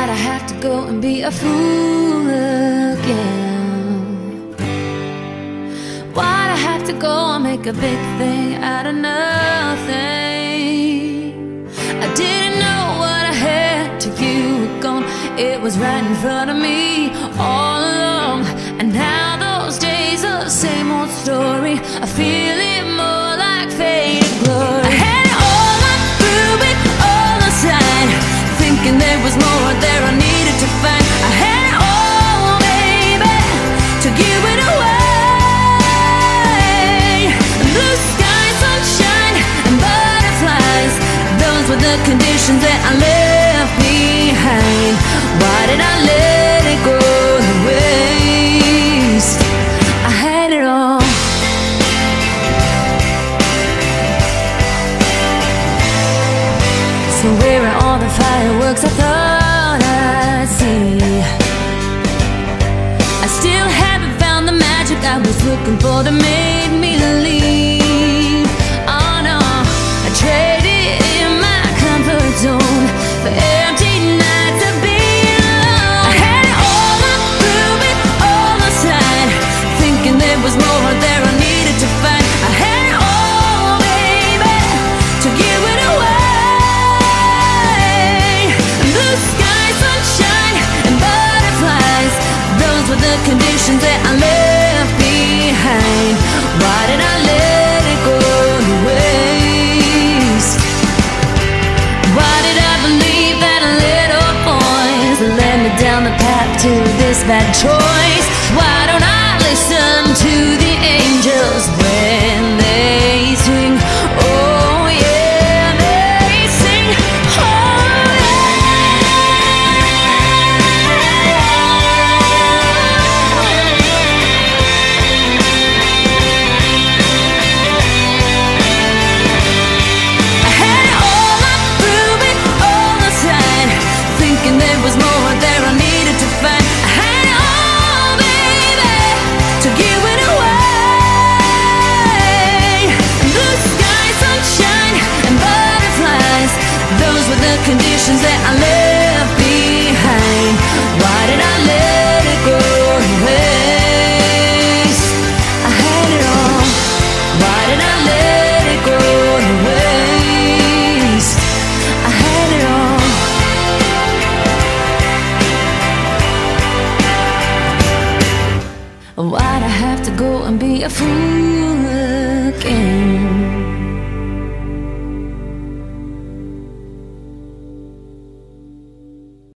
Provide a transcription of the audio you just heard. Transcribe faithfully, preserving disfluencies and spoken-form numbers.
Why'd I have to go and be a fool again? Why'd I have to go and make a big thing out of nothing? I didn't know what I had till you were gone. It was right in front of me all along. And now those days are the same old story. I feel it more like faded glory. I had it all up through it all aside, thinking there was more there I needed to find. I had it all, baby, to give it away. Blue sky, sunshine, and butterflies, those were the conditions that I left behind. Why did I let it go to waste? I had it all. So where are all the fireworks I thought I'd see? I still haven't found the magic I was looking for that made me leave. Oh no, I traded in my comfort zone for empty nights of being alone. I had it all up through it all aside, thinking there was more there I needed to find. I had it all, baby, to give it away. Blue sky, sunshine, and butterflies, those were the conditions that I left behind. Why did I let it go to waste? Why did I believe that little voice that led me down the path to this bad choice? Why don't I listen to the angels when they sing? Oh yeah, they sing. Oh conditions that I left behind. Why did I let it go to waste? I had it all. Why did I let it go to waste? I had it all. Why'd I have to go and be a fool again?